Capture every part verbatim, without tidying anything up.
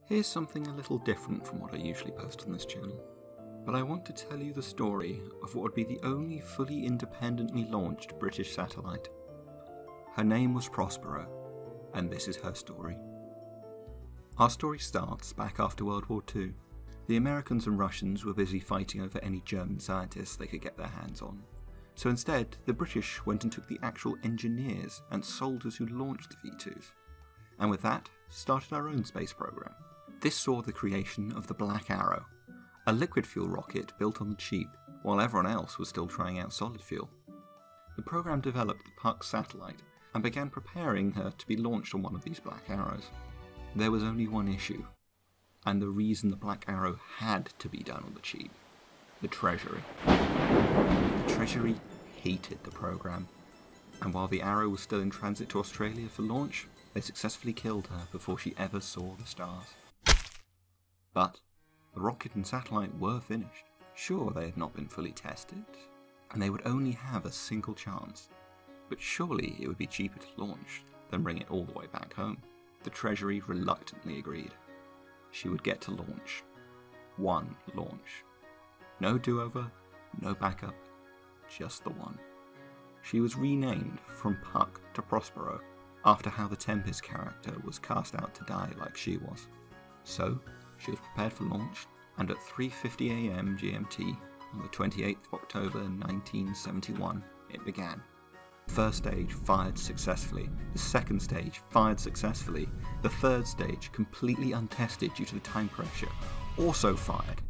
Here's something a little different from what I usually post on this channel, but I want to tell you the story of what would be the only fully independently launched British satellite. Her name was Prospero, and this is her story. Our story starts back after World War Two. The Americans and Russians were busy fighting over any German scientists they could get their hands on, so instead the British went and took the actual engineers and soldiers who launched the V twos, and with that started our own space program. This saw the creation of the Black Arrow, a liquid fuel rocket built on the cheap, while everyone else was still trying out solid fuel. The program developed the Puck satellite and began preparing her to be launched on one of these Black Arrows. There was only one issue, and the reason the Black Arrow had to be done on the cheap: the Treasury. The Treasury hated the program, and while the Arrow was still in transit to Australia for launch, they successfully killed her before she ever saw the stars. But the rocket and satellite were finished. Sure, they had not been fully tested, and they would only have a single chance, but surely it would be cheaper to launch than bring it all the way back home. The Treasury reluctantly agreed. She would get to launch. One launch. No do-over, no backup, just the one. She was renamed from Puck to Prospero, after how the Tempest character was cast out to die like she was. So, she was prepared for launch, and at three fifty a m G M T on the twenty-eighth of October nineteen seventy-one, it began. The first stage fired successfully, the second stage fired successfully, the third stage, completely untested due to the time pressure, also fired.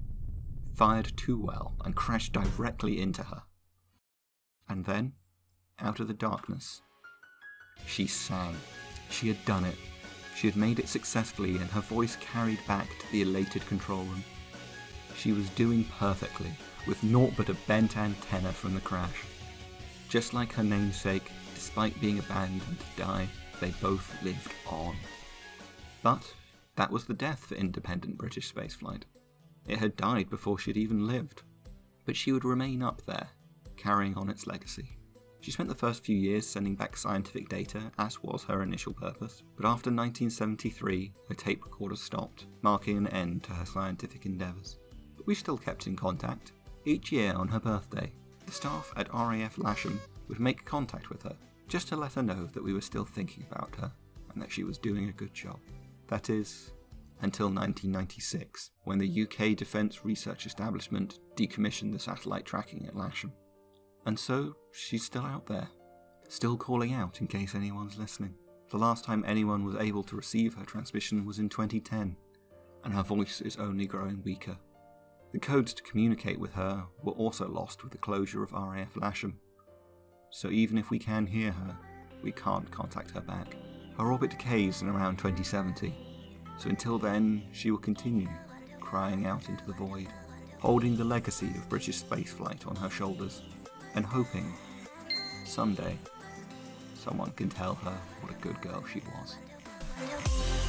Fired too well and crashed directly into her. And then, out of the darkness, she sang. She had done it. She had made it successfully, and her voice carried back to the elated control room. She was doing perfectly, with naught but a bent antenna from the crash. Just like her namesake, despite being abandoned to die, they both lived on. But that was the death for independent British spaceflight. It had died before she had even lived. But she would remain up there, carrying on its legacy. She spent the first few years sending back scientific data, as was her initial purpose, but after nineteen seventy-three, her tape recorder stopped, marking an end to her scientific endeavours. But we still kept in contact. Each year on her birthday, the staff at R A F Lasham would make contact with her, just to let her know that we were still thinking about her, and that she was doing a good job. That is, until nineteen ninety-six, when the U K Defence Research Establishment decommissioned the satellite tracking at Lasham. And so, she's still out there, still calling out in case anyone's listening. The last time anyone was able to receive her transmission was in twenty ten, and her voice is only growing weaker. The codes to communicate with her were also lost with the closure of R A F Lasham, so even if we can hear her, we can't contact her back. Her orbit decays in around twenty seventy, so until then she will continue crying out into the void, holding the legacy of British spaceflight on her shoulders, and hoping, someday, someone can tell her what a good girl she was.